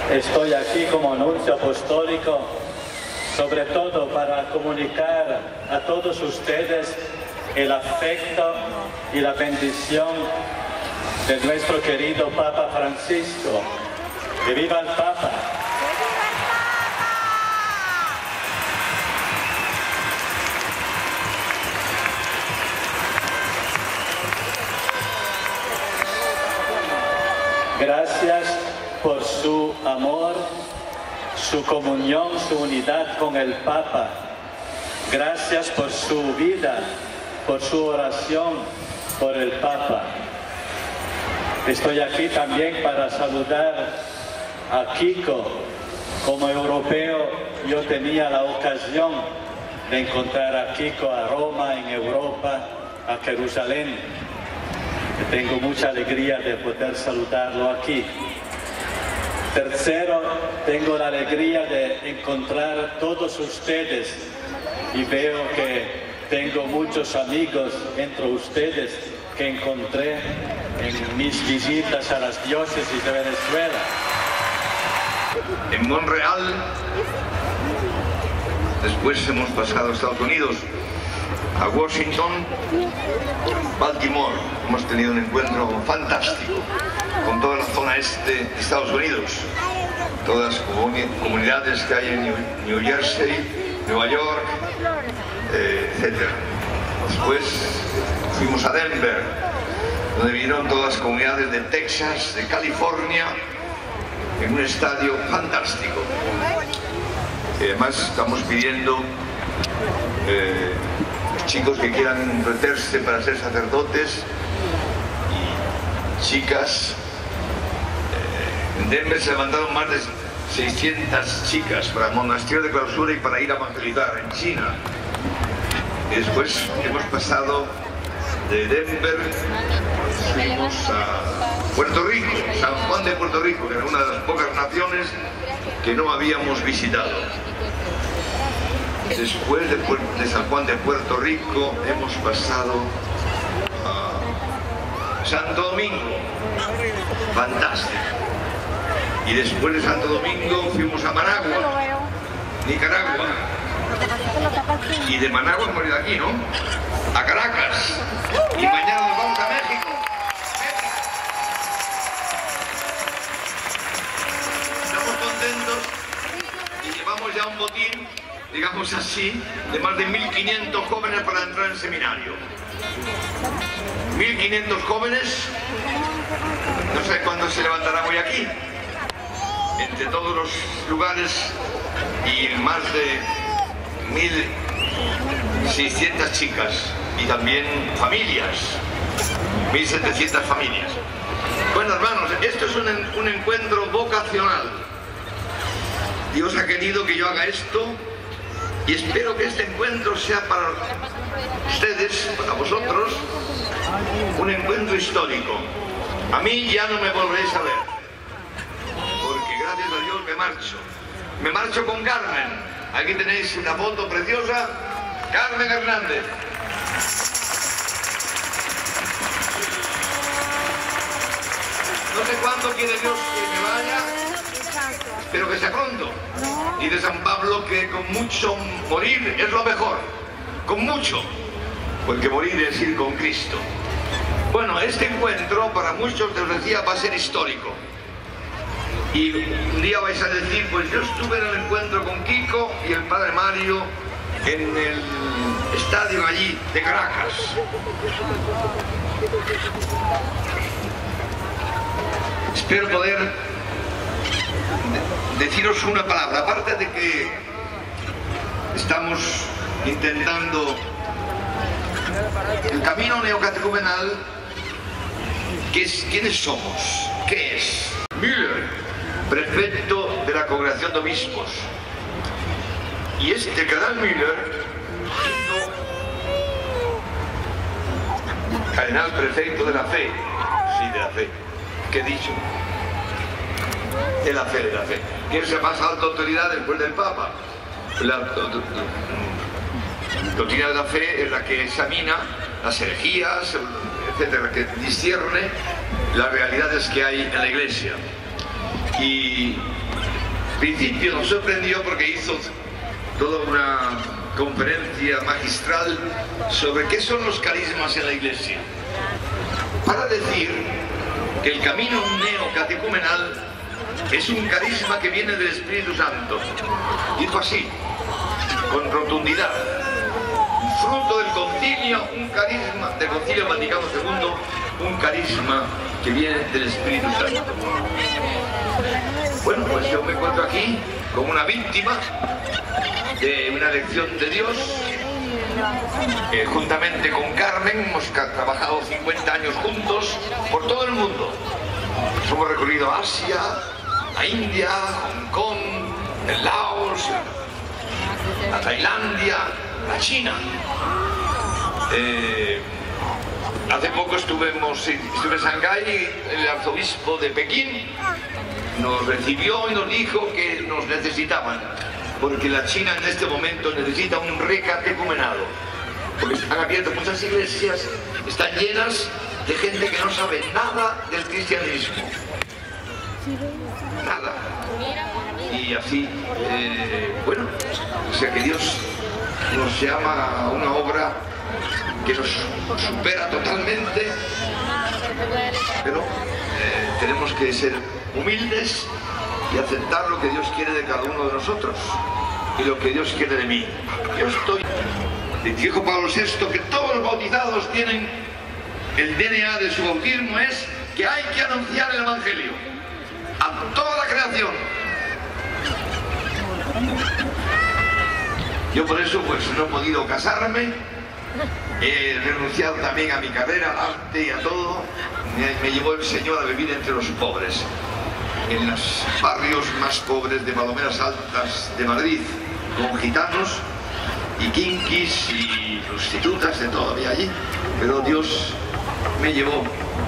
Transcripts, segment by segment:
Estoy aquí como nuncio apostólico, sobre todo para comunicar a todos ustedes el afecto y la bendición de nuestro querido Papa Francisco. ¡Que viva el Papa! Gracias por su amor, su comunión, su unidad con el Papa. Gracias por su vida, por su oración por el Papa. Estoy aquí también para saludar a Kiko. Como europeo, yo tenía la ocasión de encontrar a Kiko a Roma, en Europa, a Jerusalén. Tengo mucha alegría de poder saludarlo aquí. Tercero, tengo la alegría de encontrar a todos ustedes y veo que tengo muchos amigos entre ustedes que encontré en mis visitas a las diócesis de Venezuela. En Montreal, después hemos pasado a Estados Unidos, a Washington, Baltimore. Hemos tenido un encuentro fantástico con toda la zona este de Estados Unidos, todas las comunidades que hay en New Jersey, Nueva York, etc. Después fuimos a Denver, donde vinieron todas las comunidades de Texas, de California, en un estadio fantástico. Además estamos pidiendo chicos que quieran meterse para ser sacerdotes y chicas. En Denver se levantaron más de 600 chicas para el monasterio de clausura y para ir a evangelizar en China. Y después hemos pasado de Denver, fuimos a Puerto Rico, San Juan de Puerto Rico, que era una de las pocas naciones que no habíamos visitado. Después de San Juan de Puerto Rico hemos pasado a Santo Domingo, fantástico. Y después de Santo Domingo fuimos a Managua, Nicaragua. Y de Managua hemos ido aquí, ¿no? A Caracas. Y mañana nos vamos a México. Estamos contentos y llevamos ya un botín, digamos así, de más de 1.500 jóvenes para entrar en seminario. 1.500 jóvenes, no sé cuándo se levantarán hoy aquí, entre todos los lugares, y más de 1.600 chicas y también familias, 1.700 familias. Bueno, hermanos, esto es un encuentro vocacional. Dios ha querido que yo haga esto y espero que este encuentro sea para ustedes, para vosotros, un encuentro histórico. A mí ya no me volveréis a ver, porque gracias a Dios me marcho. Me marcho con Carmen. Aquí tenéis una foto preciosa. Carmen Hernández. No sé cuándo quiere Dios que me vaya, pero que sea pronto. Y de San Pablo que con mucho morir es lo mejor. Con mucho. Porque morir es ir con Cristo. Bueno, este encuentro para muchos, te os decía, va a ser histórico. Y un día vais a decir, pues yo estuve en el encuentro con Kiko y el padre Mario en el estadio allí de Caracas. Espero poder deciros una palabra, aparte de que estamos intentando el camino neocatecumenal, que es ¿quiénes somos? ¿Qué es? Müller, prefecto de la Congregación de Obispos. Y este cardenal Müller, cardenal prefecto de la fe, sí, de la fe, ¿qué he dicho? De la fe, ¿Quién es la más alta autoridad después del Papa? La doctrina de la fe es la que examina las herejías, etcétera, que discierne las realidades que hay en la Iglesia. Y principio nos sorprendió porque hizo toda una conferencia magistral sobre qué son los carismas en la Iglesia, para decir que el camino neocatecumenal es un carisma que viene del Espíritu Santo. Dijo así, con rotundidad: fruto del concilio, un carisma, del Concilio Vaticano II, un carisma que viene del Espíritu Santo. Bueno, pues yo me encuentro aquí como una víctima de una elección de Dios. Juntamente con Carmen hemos trabajado 50 años juntos por todo el mundo. Hemos recorrido Asia, a India, Hong Kong, el Laos, a Tailandia, a China. Hace poco estuve en Shanghái. El arzobispo de Pekín nos recibió y nos dijo que nos necesitaban, porque la China en este momento necesita un recatecumenado, porque están abiertas muchas iglesias, están llenas de gente que no sabe nada del cristianismo, nada. Y así, bueno, o sea que Dios nos llama a una obra que nos supera totalmente, pero tenemos que ser humildes y aceptar lo que Dios quiere de cada uno de nosotros y lo que Dios quiere de mí. Yo estoy... Dijo Pablo VI que todos los bautizados tienen el DNA de su bautismo, es que hay que anunciar el Evangelio a toda la creación. Yo por eso pues no he podido casarme, he renunciado también a mi carrera, al arte y a todo. Me llevó el Señor a vivir entre los pobres, en los barrios más pobres de Palomeras Altas de Madrid, con gitanos y quinquis y prostitutas, de todo había allí, pero Dios me llevó.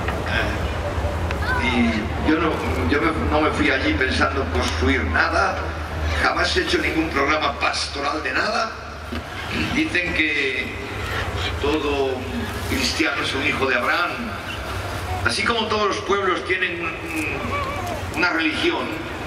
Y yo no me fui allí pensando en construir nada, jamás he hecho ningún programa pastoral de nada. Dicen que todo cristiano es un hijo de Abraham. Así como todos los pueblos tienen una religión,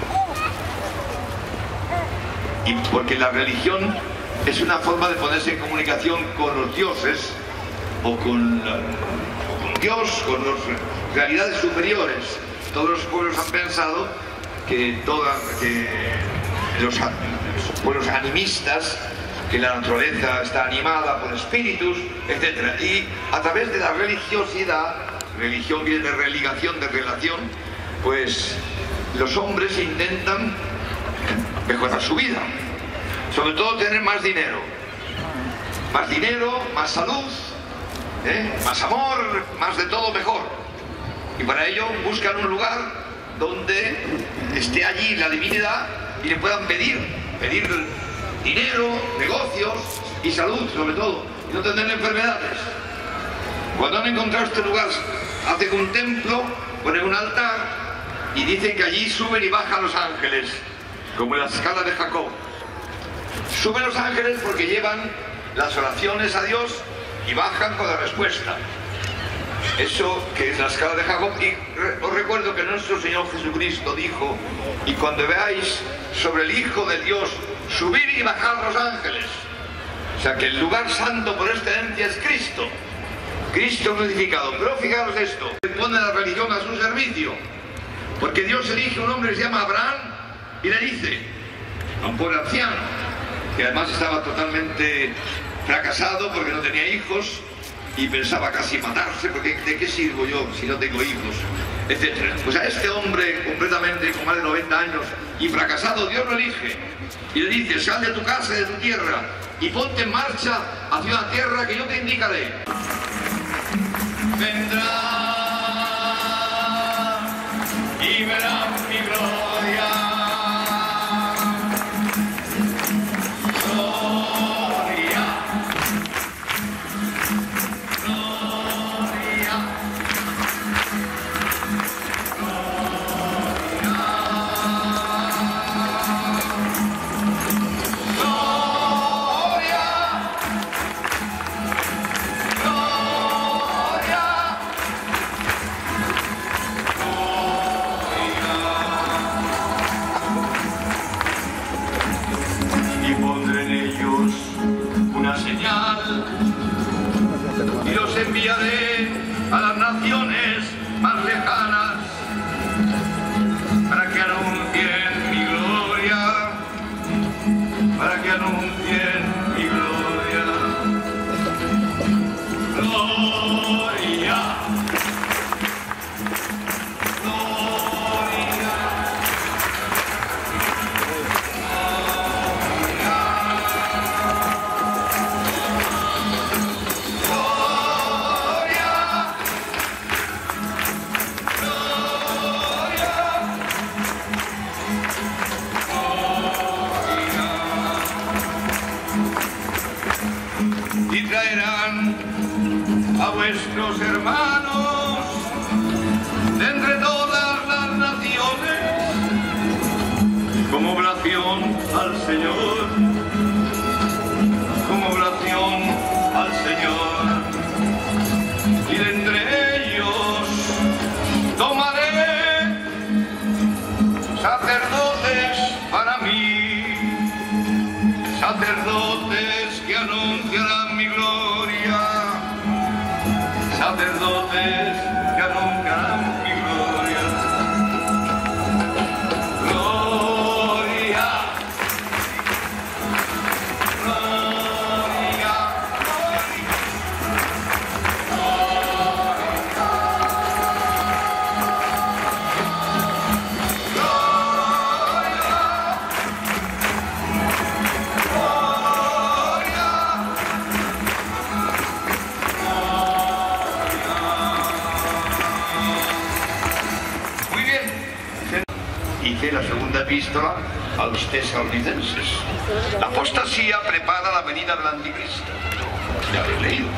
y porque la religión es una forma de ponerse en comunicación con los dioses o con Dios, con las realidades superiores. Todos los pueblos han pensado que los pueblos animistas, que la naturaleza está animada por espíritus, etc. Y a través de la religiosidad, religión viene de religación, de relación, pues los hombres intentan mejorar su vida, sobre todo tener más dinero, más salud, más amor, más de todo mejor. Y para ello buscan un lugar donde esté allí la divinidad y le puedan pedir dinero, negocios y salud, sobre todo, y no tener enfermedades. Cuando han encontrado este lugar, hacen un templo, ponen un altar y dicen que allí suben y bajan los ángeles, como en la escala de Jacob. Suben los ángeles porque llevan las oraciones a Dios y bajan con la respuesta. Eso que es la escala de Jacob. Y os recuerdo que nuestro Señor Jesucristo dijo: y cuando veáis sobre el Hijo de Dios subir y bajar los ángeles. O sea que el lugar santo por excelencia es Cristo, Cristo crucificado. Pero fijaros esto, pone la religión a su servicio, porque Dios elige un hombre que se llama Abraham y le dice a un pobre anciano, que además estaba totalmente fracasado porque no tenía hijos y pensaba casi matarse, porque ¿de qué sirvo yo si no tengo hijos?, etcétera. Pues a este hombre completamente con más de 90 años y fracasado, Dios lo elige y le dice: sal de tu casa y de tu tierra y ponte en marcha hacia una tierra que yo te indicaré. Vendrá y verán mi gloria. enviaré a las naciones más lejanas para que anuncien mi gloria, para que anuncien mi gloria. Gloria. Y traerán a vuestros hermanos de entre todas las naciones como oblación al Señor, como oblación al Señor. Y de entre ellos tomaré sacerdotes para mí, sacerdotes que anunciarán mi gloria, sacerdotes que anunciarán mi gloria. Gloria, gloria, dice la segunda epístola a los tesalonicenses. La apostasía prepara la venida del anticristo. Ya lo he leído.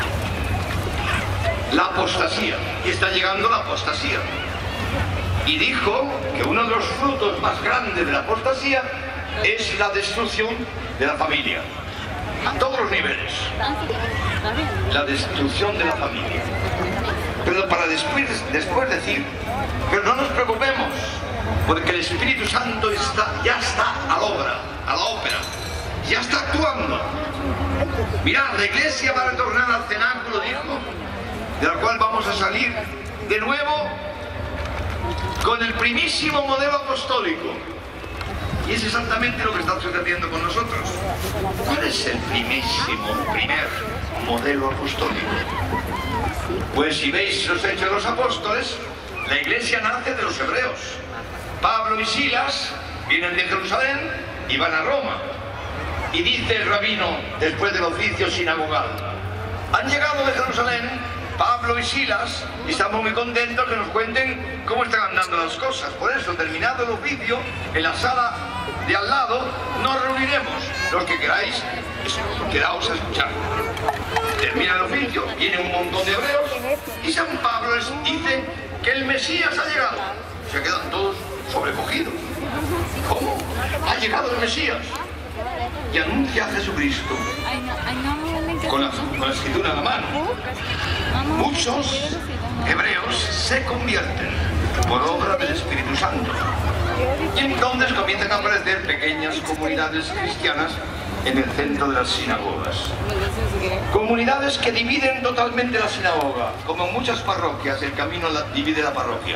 La apostasía. Y está llegando la apostasía. Y dijo que uno de los frutos más grandes de la apostasía es la destrucción de la familia. A todos los niveles. La destrucción de la familia. Pero para después decir, pero no nos preocupemos, porque el Espíritu Santo ya está a la ópera, ya está actuando. Mirad, la Iglesia va a retornar al cenáculo, dijo, de la cual vamos a salir de nuevo con el primísimo modelo apostólico. Y es exactamente lo que está sucediendo con nosotros. ¿Cuál es el primer modelo apostólico? Pues si veis los Hechos de los Apóstoles, la Iglesia nace de los hebreos. Pablo y Silas vienen de Jerusalén y van a Roma. Y dice el rabino, después del oficio sinagogal, han llegado de Jerusalén Pablo y Silas y estamos muy contentos que nos cuenten cómo están andando las cosas. Por eso, terminado el oficio, en la sala de al lado nos reuniremos. Los que queráis, quedaos a escuchar. Termina el oficio, viene un montón de hebreos y San Pablo les dice que el Mesías ha llegado. Se quedan todos sobrecogidos. ¿Cómo? Ha llegado el Mesías y anuncia a Jesucristo con la escritura en la mano. Muchos hebreos se convierten por obra del Espíritu Santo y entonces comienzan a aparecer pequeñas comunidades cristianas en el centro de las sinagogas. Comunidades que dividen totalmente la sinagoga, como en muchas parroquias el camino divide la parroquia.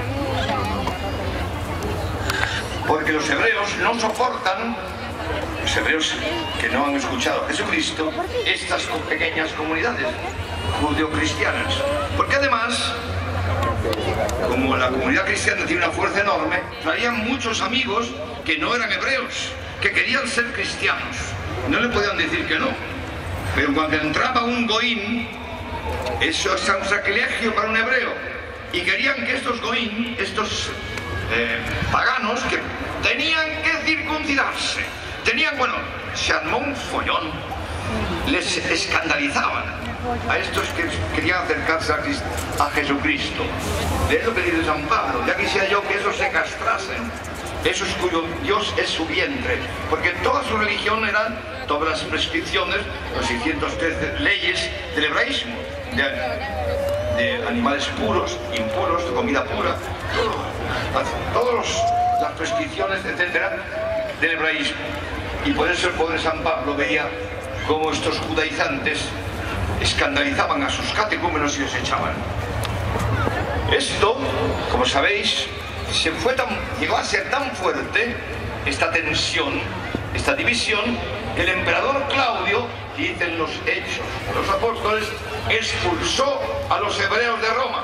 Porque los hebreos no soportan, los hebreos que no han escuchado a Jesucristo, estas pequeñas comunidades judeocristianas. Porque además, como la comunidad cristiana tiene una fuerza enorme, traían muchos amigos que no eran hebreos, que querían ser cristianos. No le podían decir que no. Pero cuando entraba un goín, eso es un sacrilegio para un hebreo. Y querían que estos goín, estos paganos, que tenían que circuncidarse. Bueno, se armó un follón. Les escandalizaban a estos que querían acercarse a Jesucristo. Es lo que dice San Pablo. Ya quisiera yo que esos se castrasen, esos cuyo Dios es su vientre, porque toda su religión eran todas las prescripciones, los 613 leyes del hebraísmo, de animales puros, impuros, de comida pura, todas las prescripciones, etcétera, del hebraísmo. Y por eso el pobre San Pablo veía cómo estos judaizantes escandalizaban a sus catecúmenos y los echaban. Esto, como sabéis, llegó a ser tan fuerte, esta tensión, esta división, que el emperador Claudio, dicen los Hechos de los Apóstoles, expulsó a los hebreos de Roma.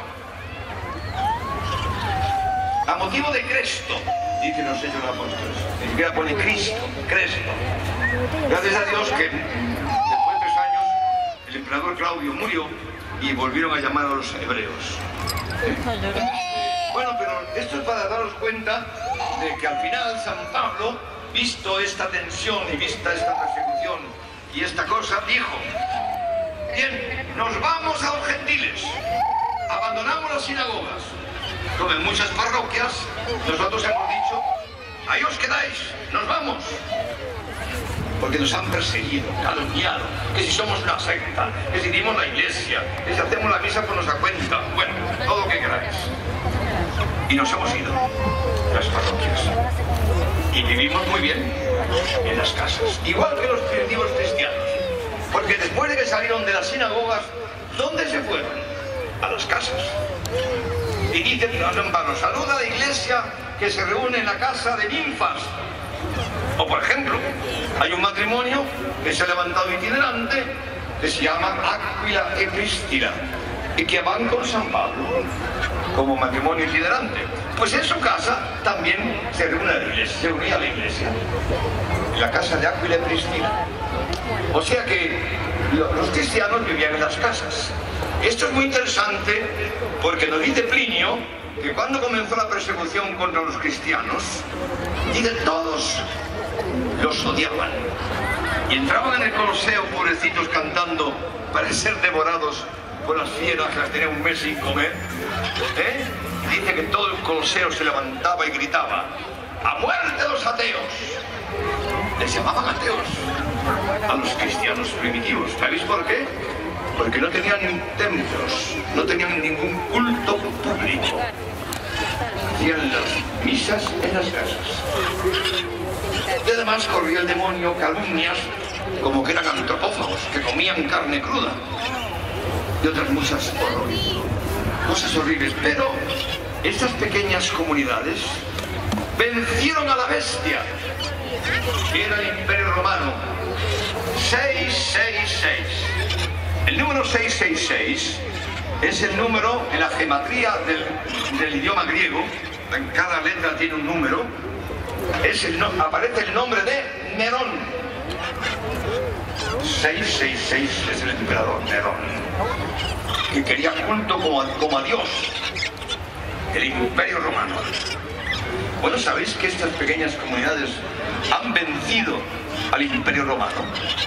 A motivo de Cresto, dicen los Hechos de los Apóstoles. Ni siquiera pone Cristo, Cresto. Gracias a Dios que después de 3 años el emperador Claudio murió y volvieron a llamar a los hebreos. Bueno, pero esto es para daros cuenta de que al final San Pablo, visto esta tensión y vista esta persecución y esta cosa, dijo: bien, nos vamos a los gentiles, abandonamos las sinagogas. Como en muchas parroquias, nosotros hemos dicho: ahí os quedáis, nos vamos. Porque nos han perseguido, calumniado, que si somos una secta, que si dimos la iglesia, que si hacemos la misa por nuestra cuenta, bueno, todo lo que queráis. Y nos hemos ido a las parroquias. Y vivimos muy bien en las casas, igual que los primitivos cristianos. Porque después de que salieron de las sinagogas, ¿dónde se fueron? A las casas. Y dicen, no, saluda a la iglesia que se reúne en la casa de ninfas. O por ejemplo, hay un matrimonio que se ha levantado itinerante que se llama Áquila y Priscila y que van con San Pablo como matrimonio itinerante. Pues en su casa también se reúne la iglesia, se unía a la iglesia, en la casa de Áquila y Priscila. O sea que los cristianos vivían en las casas. Esto es muy interesante porque nos dice Plinio que cuando comenzó la persecución contra los cristianos, dice, todos los odiaban y entraban en el Coloseo, pobrecitos, cantando para ser devorados por las fieras que las tenían un mes sin comer. Dice que todo el Coloseo se levantaba y gritaba: ¡a muerte a los ateos! Les llamaban ateos a los cristianos primitivos. ¿Sabéis por qué? Porque no tenían templos, no tenían ningún culto público. Hacían las misas en las casas. Y además corría el demonio calumnias como que eran antropófagos, que comían carne cruda y otras muchas cosas horribles. Pero estas pequeñas comunidades vencieron a la bestia, que era el Imperio Romano. 666. El número 666 es el número en la gematría del idioma griego. En cada letra tiene un número. Aparece el nombre de Nerón. 666 es el emperador Nerón, que quería culto como a Dios, el Imperio Romano. Bueno, ¿sabéis que estas pequeñas comunidades han vencido al Imperio Romano?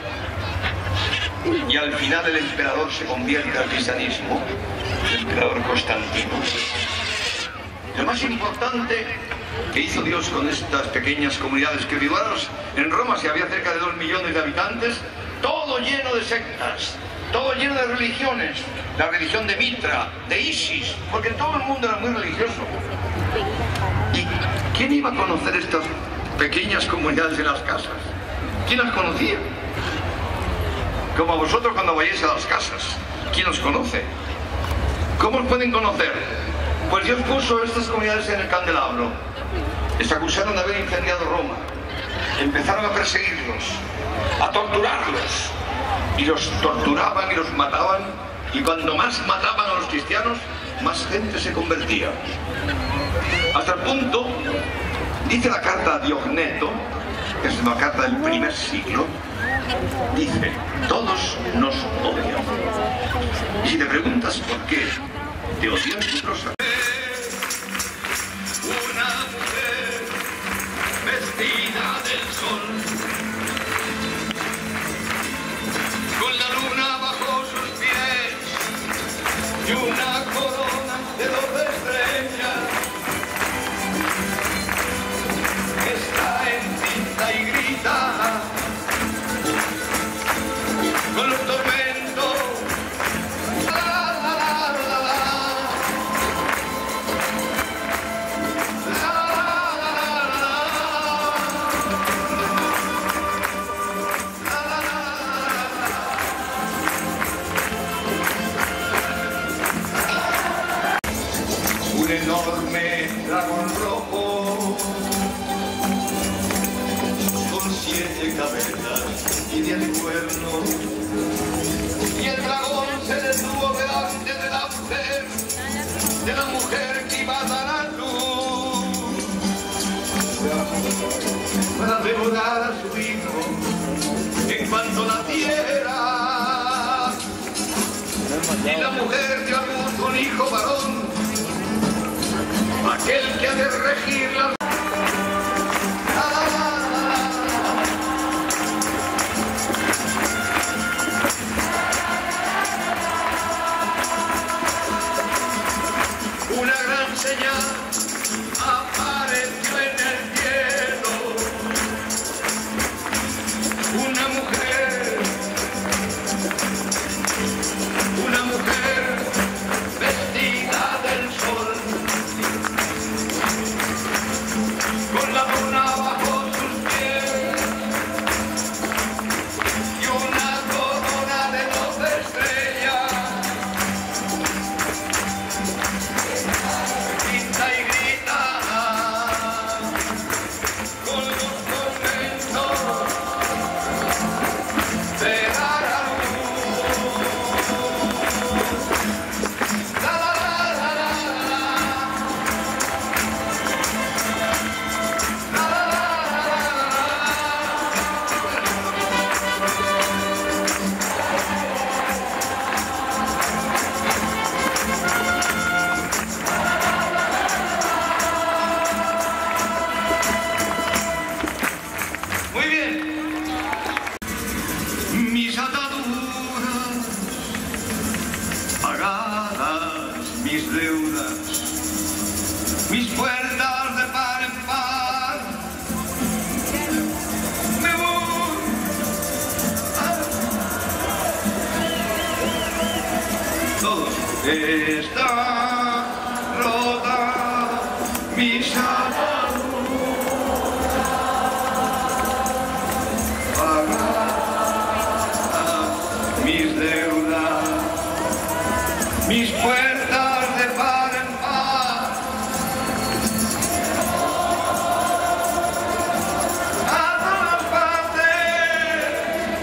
Y al final el emperador se convierte al cristianismo, el emperador Constantino. Lo más importante que hizo Dios con estas pequeñas comunidades, que vivíamos en Roma, si había cerca de 2 millones de habitantes, todo lleno de sectas, todo lleno de religiones, la religión de Mitra, de Isis, porque todo el mundo era muy religioso. ¿Y quién iba a conocer estas pequeñas comunidades en las casas? ¿Quién las conocía? Como a vosotros cuando vayáis a las casas, ¿quién os conoce? ¿Cómo os pueden conocer? Pues Dios puso estas comunidades en el candelabro. Les acusaron de haber incendiado Roma. Empezaron a perseguirlos, a torturarlos. Y los torturaban y los mataban. Y cuando más mataban a los cristianos, más gente se convertía. Hasta el punto, dice la carta a Diogneto, que es una carta del primer siglo, dice: todos nos odian. Y si te preguntas por qué te odian, tú lo sabes. Una mujer vestida del sol, con la luna bajo sus pies y una corona de 12 estrellas, está encinta y grita con los tormentos. el dragón se detuvo delante de la mujer que iba a dar a luz para devorar a su hijo en cuanto naciera. Y la mujer dio a luz un hijo varón, aquel que ha de regir la... Una gran señal apareció en el cielo, una mujer vestida del sol, con la luna bajo sus pies y una corona de 12 estrellas. Grita y grita con los conventos de dar a luz. La, la, la, la, la, muy bien. Mis ataduras pagadas, mis deudas, mis puertas de par en par. Me voy. Todo está rota, mis ataduras pagadas, mis deudas, mis puertas de par en par. A todas partes,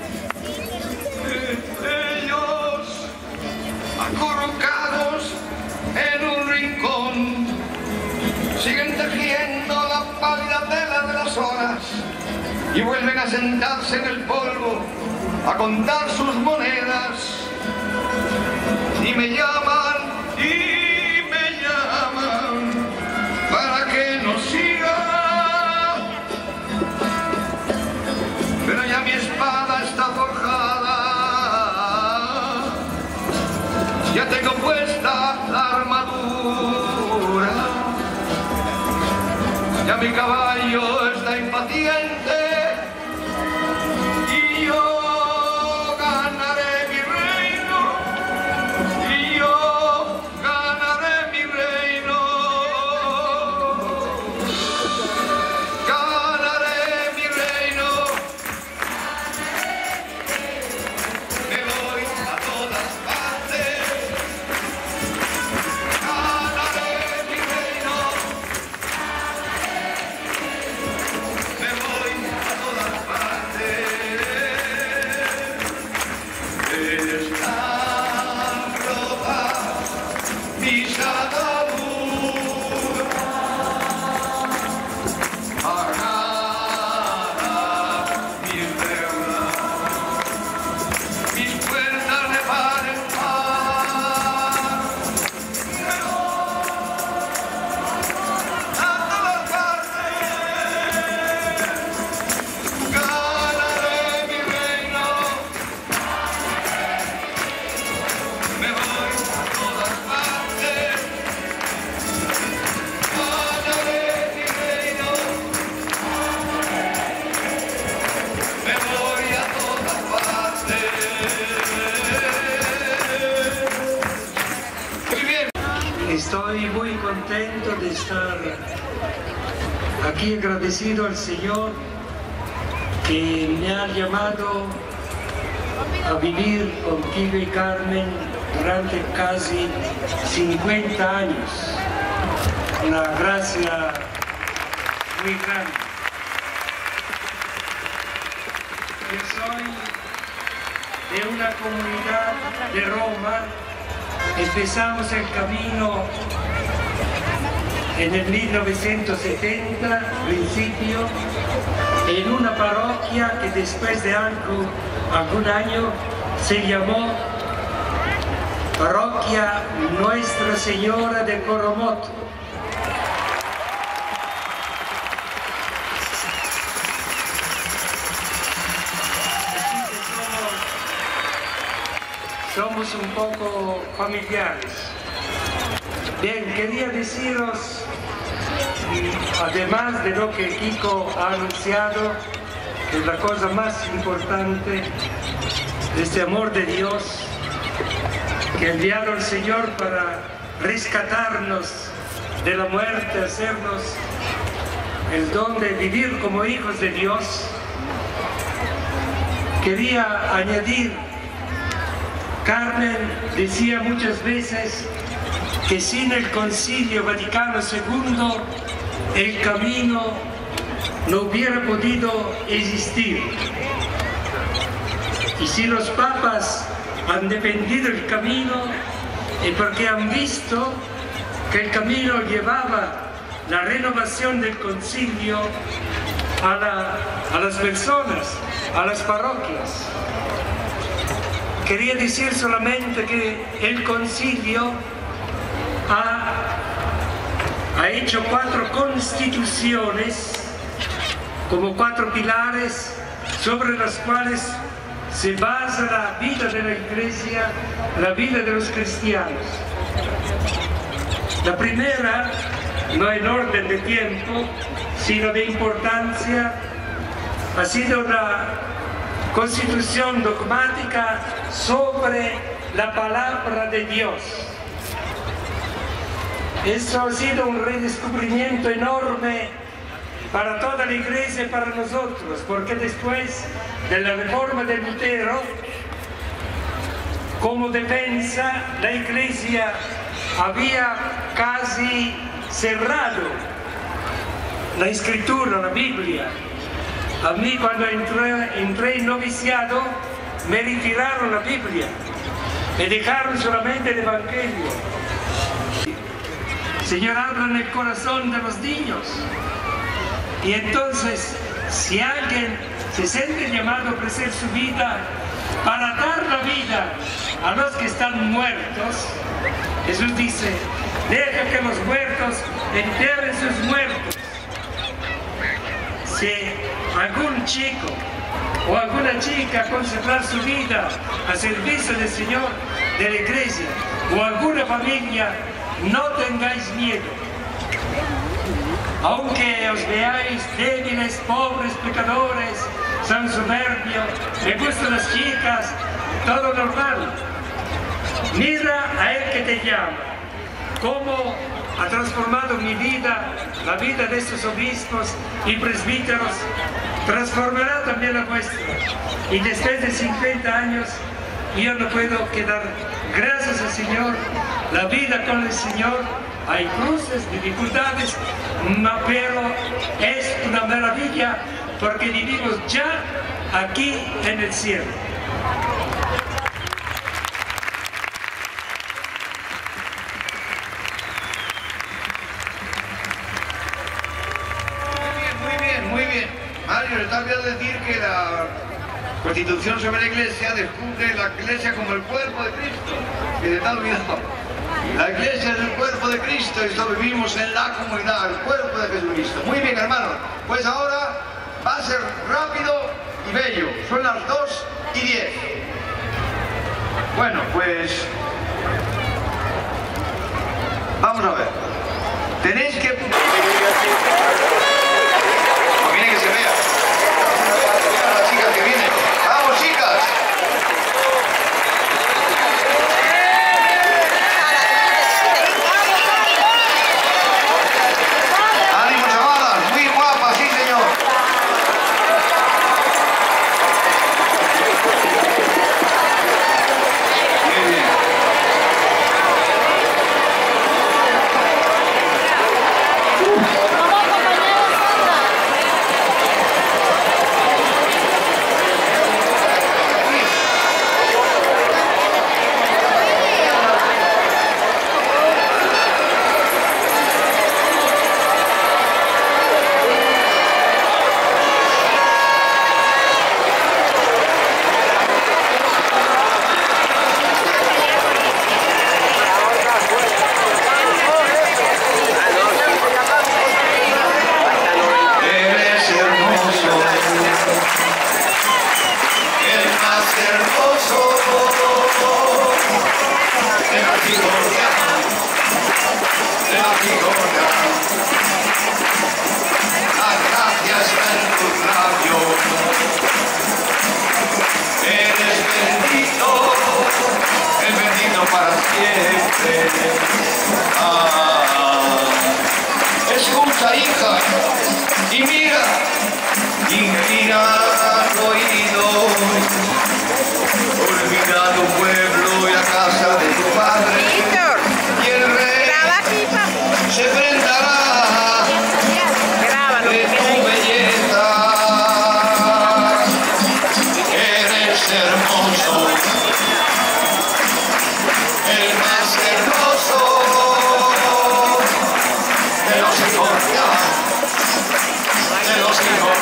ellos acurrucados en un rincón, siguen tejiendo la pálida tela de las horas y vuelven a sentarse en el polvo a contar sus monedas. Y me llaman para que no siga, pero ya mi espada está forjada, ya tengo puesta la armadura, ya mi caballo está impaciente y yo ganaré mi reino, y yo ganaré mi reino, ganaré mi reino. Me voy a todas partes, ganaré mi reino. Me voy a todas partes. Están rotas mis ataduras, pagadas mis deudas, mis puertas de par en par. Me voy a todas partes, ganaré mi reino. Me voy a todas partes, ganaré mi reino. Me voy a todas partes. Muy bien. Estoy muy contento de estar aquí, agradecido al Señor que me ha llamado a vivir con Kiko y Carmen durante casi 50 años. Una gracia muy grande. Yo soy de una comunidad de Roma. Empezamos el camino en el 1970, principio, en una parroquia que después de algún año se llamó Parroquia Nuestra Señora de Coromoto. Somos un poco familiares. Bien, quería deciros, además de lo que Kiko ha anunciado, que es la cosa más importante de este amor de Dios, que ha enviado el Señor para rescatarnos de la muerte, hacernos el don de vivir como hijos de Dios. Quería añadir, Carmen decía muchas veces que sin el Concilio Vaticano II el camino no hubiera podido existir. Y si los papas han defendido el camino es porque han visto que el camino llevaba la renovación del concilio a las personas, a las parroquias. Quería decir solamente que el concilio ha hecho 4 constituciones como 4 pilares sobre los cuales se basa la vida de la Iglesia, la vida de los cristianos. La primera, no en orden de tiempo, sino de importancia, ha sido la constitución dogmática sobre la palabra de Dios. Eso ha sido un redescubrimiento enorme para toda la Iglesia y para nosotros, porque después de la reforma de Lutero, como defensa, la Iglesia había casi cerrado la Escritura, la Biblia. A mí, cuando entré en noviciado, me retiraron la Biblia, me dejaron solamente el Evangelio. El Señor habla en el corazón de los niños. Y entonces, si alguien se siente llamado a ofrecer su vida para dar la vida a los que están muertos, Jesús dice, deja que los muertos entierren sus muertos. Si algún chico o alguna chica consagrar su vida al servicio del Señor, de la Iglesia, o alguna familia, no tengáis miedo. Aunque os veáis débiles, pobres, pecadores, son soberbios, me gustan las chicas, todo normal. Mira a Él que te llama, cómo ha transformado mi vida, la vida de estos obispos y presbíteros, transformará también la vuestra. Y después de 50 años, yo no puedo que dar gracias al Señor, la vida con el Señor. Hay cruces, dificultades, pero es una maravilla porque vivimos ya aquí en el cielo. Muy bien. Mario, está bien decir que la Constitución sobre la Iglesia descubre la Iglesia como el cuerpo de Cristo, que se está olvidando. La Iglesia es el cuerpo de Cristo y esto vivimos en la comunidad, el cuerpo de Jesucristo. Muy bien, hermanos. Pues ahora va a ser rápido y bello. Son las 2:10. Bueno, pues vamos a ver. Tenéis que... Conviene que se vea. Vean a las chicas que vienen. ¡Vamos, chicas! ¡Ánimo, chavalas! Muy guapas, sí, señor. Muy bien. Vamos, compañeros. cigonia. La gracia está en tus labios. Eres bendito, el bendito para siempre. Escucha, hija, y mira, inclina tu oído. Olvida tu pueblo y la casa de tu padre. Víctor, Y el rey graba aquí, papi. se prendará Grábalo. de tu belleza. Eres hermoso, el más hermoso de los hijos de los hijos.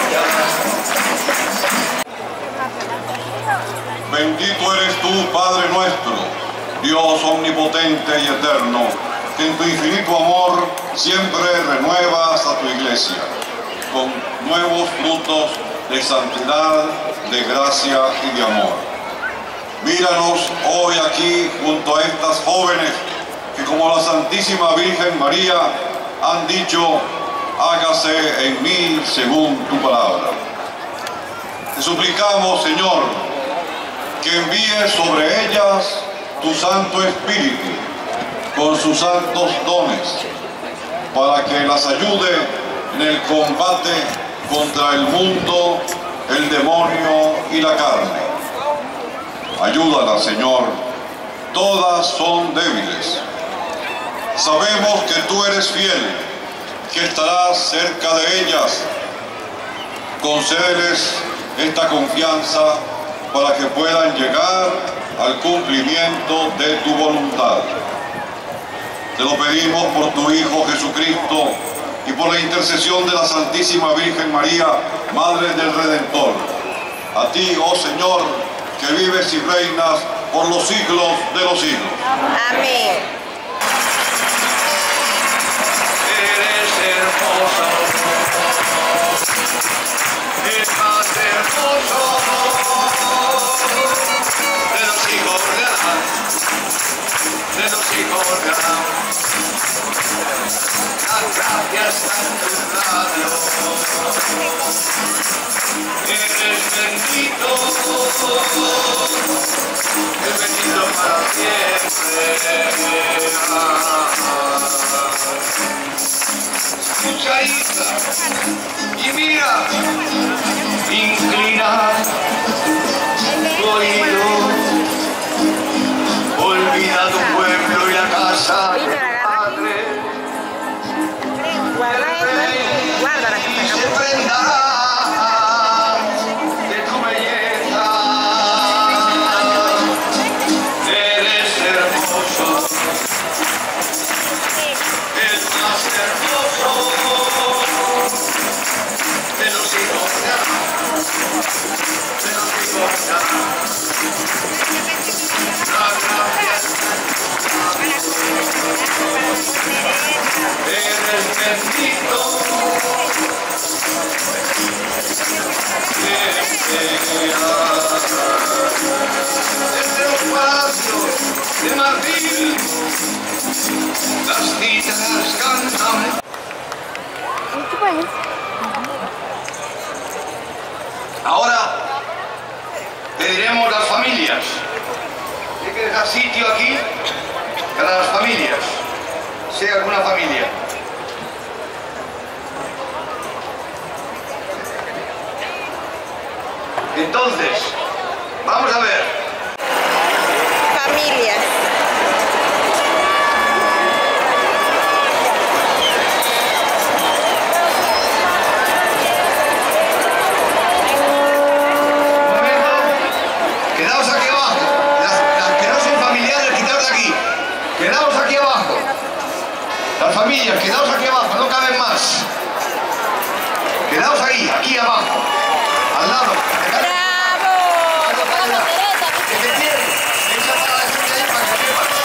Bendito eres tú, Padre nuestro, Dios omnipotente y eterno, que en tu infinito amor siempre renuevas a tu iglesia, con nuevos frutos de santidad, de gracia y de amor. Míranos hoy aquí junto a estas jóvenes que, como la Santísima Virgen María, han dicho: hágase en mí según tu palabra. Te suplicamos, Señor, que envíes sobre ellas tu Santo Espíritu con sus santos dones, para que las ayude en el combate contra el mundo, el demonio y la carne. Ayúdalas, Señor, todas son débiles. Sabemos que tú eres fiel, que estarás cerca de ellas. Concédeles esta confianza para que puedan llegar al cumplimiento de tu voluntad. Te lo pedimos por tu Hijo Jesucristo y por la intercesión de la Santísima Virgen María, Madre del Redentor. A ti, oh Señor, que vives y reinas por los siglos de los siglos. Amén. Eres hermoso, el más hermoso de los hijos de Adán, de los hijos de Adán. La gracia está en tus labios. Eres bendito, el bendito para siempre. Escucha, hija, y mira, inclina tu oído, olvida tu pueblo y la casa de tu padre. Guarda esto. Guárdala que Y está se prendará de tu belleza. Eres hermoso, el más hermoso de los hijos de Adán, de los hijos de Adán. La gracia eres bendito, desde los palacios de marfil las citas cantan. Ahora pediremos las familias. Hay que dejar sitio aquí para las familias, sea alguna familia. Entonces, vamos a ver. Familias. Un momento. Quedaos aquí abajo. Las que no son familiares, quitaos de aquí. Quedaos aquí abajo. Las familias, quedaos aquí abajo, no caben más. Quedaos ahí, aquí abajo. Al lado. ¡Bravo! Que te pierdes. Echa para la gente ahí para que sepas.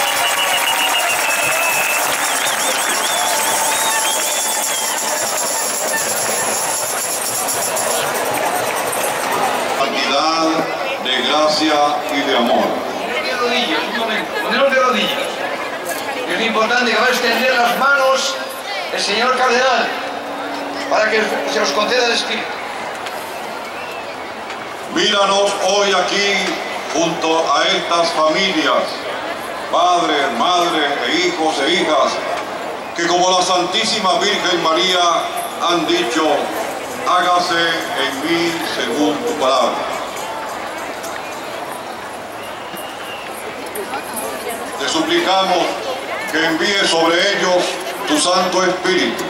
Santidad, de gracia y de amor. Poneros de rodillas, un momento. Poneros de rodillas. Es importante que vais a extender las manos pedimos el señor cardenal para que se os conceda el espíritu. Míranos hoy aquí junto a estas familias, padres, madres e hijos e hijas, que como la Santísima Virgen María han dicho, hágase en mí según tu palabra. Te suplicamos que envíes sobre ellos tu Santo Espíritu.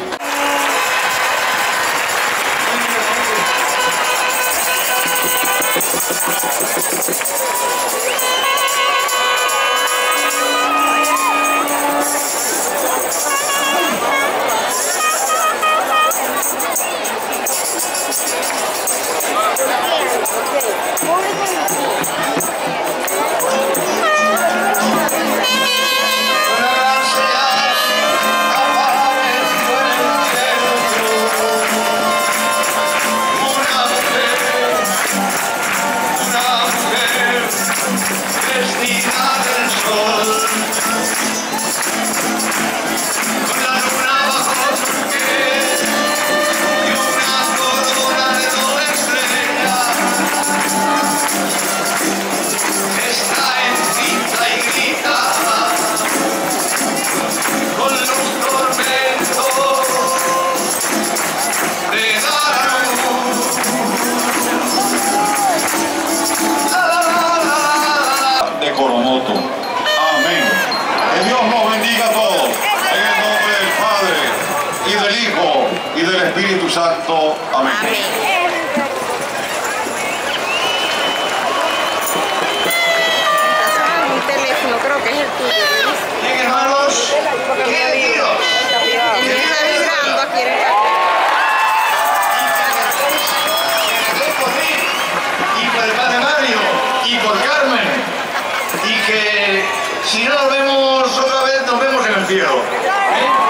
Amén. Que Dios nos bendiga a todos. En el nombre del Padre, y del Hijo, y del Espíritu Santo. Amén. Un teléfono, creo que es el tuyo. Bien, hermanos, queridos. Está vibrando aquí en el Y por el Padre Mario, y por Carmen, y que si no nos vemos otra vez, nos vemos en el cielo.